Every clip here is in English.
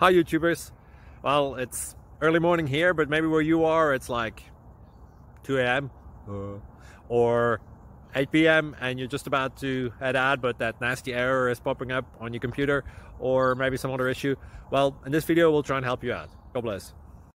Hi YouTubers. Well, it's early morning here, but maybe where you are it's like 2 a.m. or 8 p.m. and you're just about to head out, but that nasty error is popping up on your computer, or maybe some other issue. Well, in this video we'll try and help you out. God bless.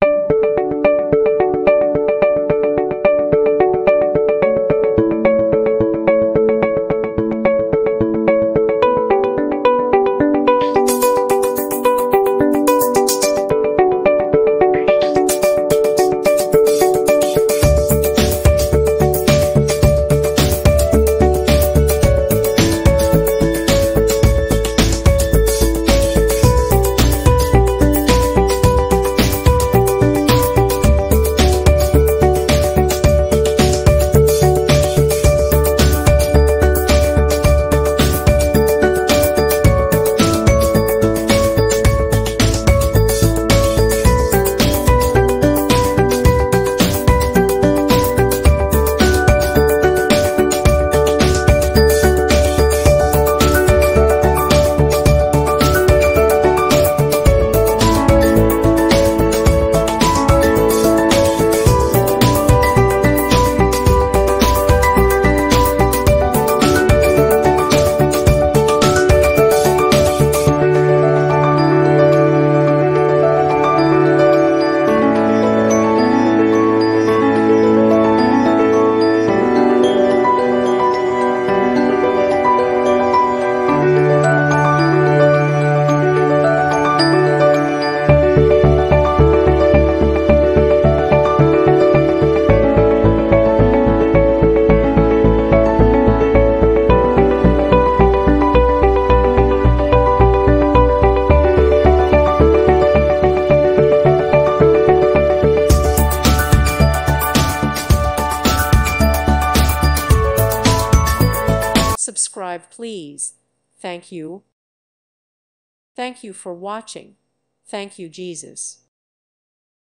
Subscribe, please. Thank you. Thank you for watching. Thank you, Jesus.